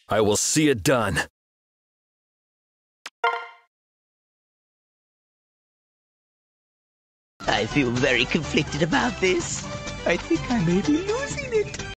I will see it done. I feel very conflicted about this. I think I may be losing it.